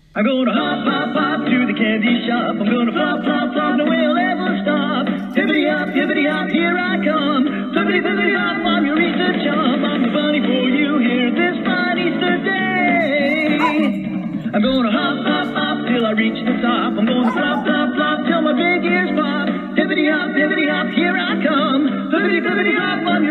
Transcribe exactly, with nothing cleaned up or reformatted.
I'm gonna hop, hop, hop to the candy shop. I'm gonna flop, flop, flop, no will ever stop. Hippity hop, hippity hop, here I come. Flippity, flippity hop, I'm your Easter chump. I'm the bunny for you here this fine Easter day. I'm gonna hop, hop, hop till I reach the top. I'm gonna flop, flop, flop till my big ears pop. Hippity hop, hippity hop, here I come. Flippity, flippity hop, I'm